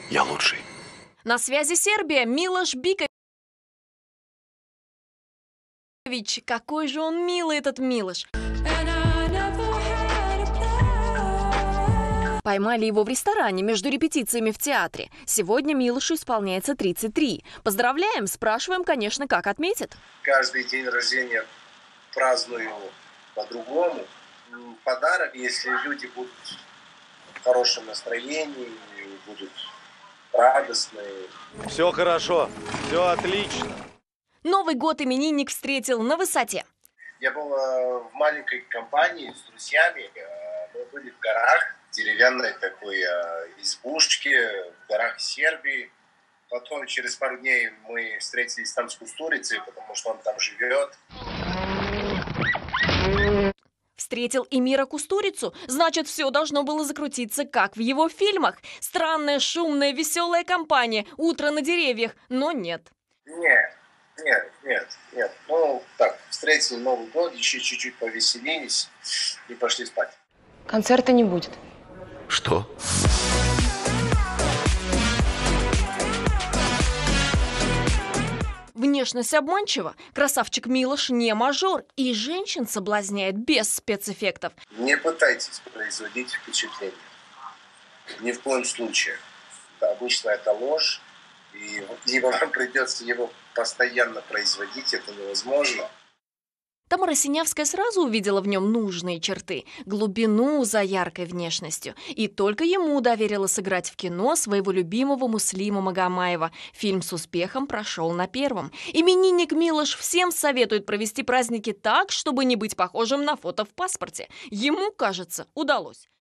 Я лучший. На связи Сербия. Милош Бикович. Какой же он милый, этот Милош. Поймали его в ресторане между репетициями в театре. Сегодня Милошу исполняется 33. Поздравляем, спрашиваем, конечно, как отметит. Каждый день рождения праздную по-другому. Подарок, если люди будут в хорошем настроении, будут радостные. Все хорошо, все отлично. Новый год именинник встретил на высоте. Я был в маленькой компании с друзьями. Мы были в горах, деревянной такой избушке, в горах Сербии. Потом через пару дней мы встретились там с Кустурицей, потому что он там живет. Встретил Эмира Кустурицу, значит, все должно было закрутиться, как в его фильмах. Странная, шумная, веселая компания, утро на деревьях, но нет. Нет. Ну, так, встретили Новый год, еще чуть-чуть повеселились и пошли спать. Концерта не будет. Что? Внешность обманчива. Красавчик Милош не мажор. И женщин соблазняет без спецэффектов. Не пытайтесь производить впечатление. Ни в коем случае. Обычно это ложь. И либо вам придется его постоянно производить, это невозможно. Тамара Синявская сразу увидела в нем нужные черты, глубину за яркой внешностью. И только ему доверила сыграть в кино своего любимого Муслима Магомаева. Фильм с успехом прошел на первом. Именинник Милош всем советует провести праздники так, чтобы не быть похожим на фото в паспорте. Ему, кажется, удалось.